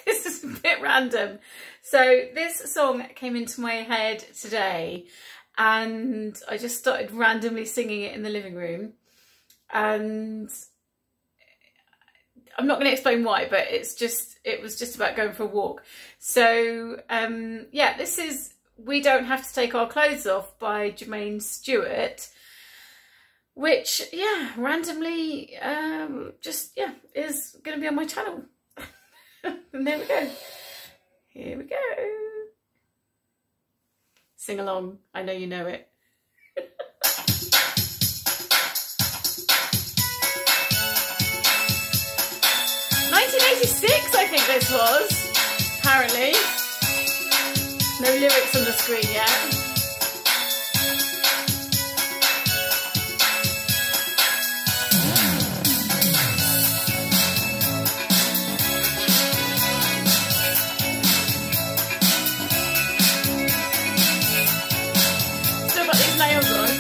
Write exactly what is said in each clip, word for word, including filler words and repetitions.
this is a bit random. So this song came into my head today and I just started randomly singing it in the living room, and I'm not going to explain why, but it's just, it was just about going for a walk. So um, yeah, this is We Don't Have to Take Our Clothes Off by Jermaine Stewart, which, yeah, randomly um, just, yeah, is going to be on my channel. And there we go. Here we go. Sing along. I know you know it. nineteen eighty-six, I think this was, apparently. No lyrics on the screen yet. Still got these nails on.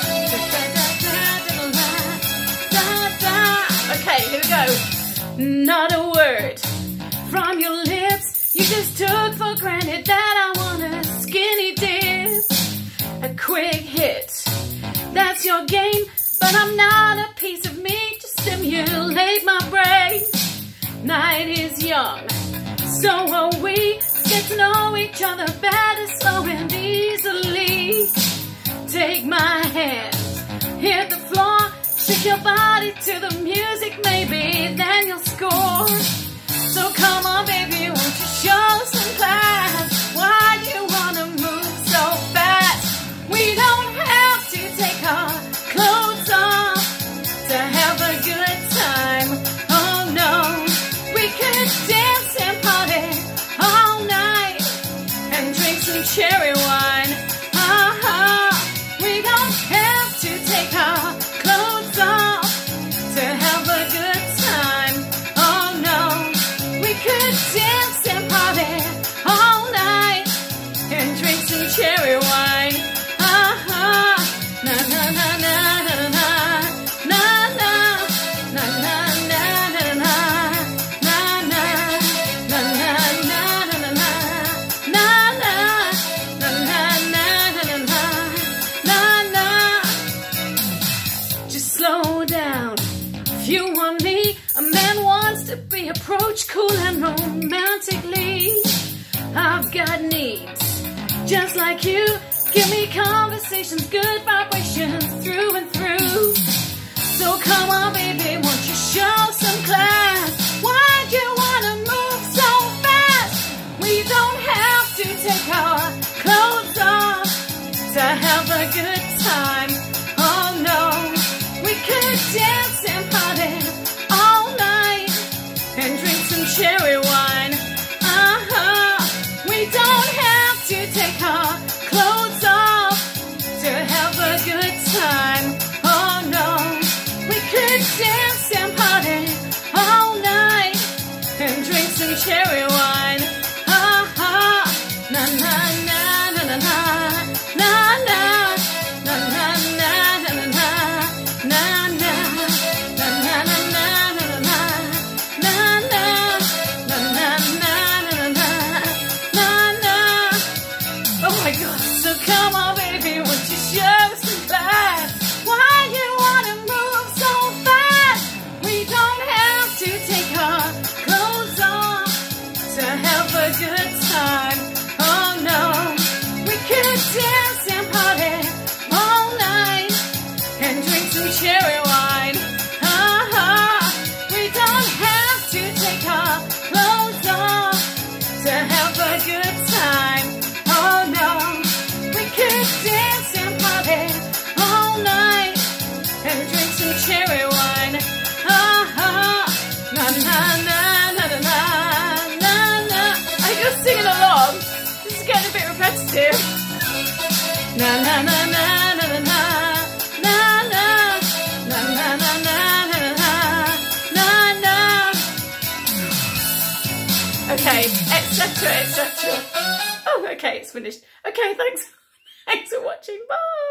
Okay, here we go. Not a word from your lips. You just took for granted that I want a skinny dip, a quick hit. That's your game, but I'm not a piece of meat to stimulate my brain. Night is young, so are we. Get to know each other better, slow and easily. Take my hand, hit the floor. Shake your body to the music, maybe then you'll score. So come on baby, won't you show some class? Why do you wanna move so fast? We don't have to take our clothes off to have a good time. Oh no, we could dance and party all night and drink some cherry wine. Uh-huh. We don't have to take our clothes off to have a good time. Oh no, we could dance and party all night and drink some cherry wine. Uh-huh. Na na na na na na na na na na na na na na na na na. Just slow down if you want me. A man wants to be approached cool and romantically. I've got needs just like you. Give me conversations, good vibrations through and through. So come on baby, won't you show some class? Why'd you wanna move so fast? We don't have to take our clothes off to have a good time. Oh no, we could dance and party all night and drink some cherry wine. Uh-huh. We don't have to take our clothes off to have a good time. Oh no, we could dance and party all night and drink some cherry wine. Uh-huh. Na na na na na na na na na na na na na na. Oh my God, so come on baby, won't you show some class? Why you wanna move so fast? We don't have to take our clothes off to have a good time. Oh no, we could dance and party all night and drink some cherry wine. Uh-huh. We don't have to take our clothes off to have a good time. Oh no, we could dance and party all night and drink some cherry wine. Uh-huh. Na na na na na na na na. Are you singing along? This is getting a bit repetitive. Na na na na na na na na na na na na na na na. Okay, et cetera, et cetera. Oh, okay, it's finished. Okay, thanks. Thanks for watching. Bye.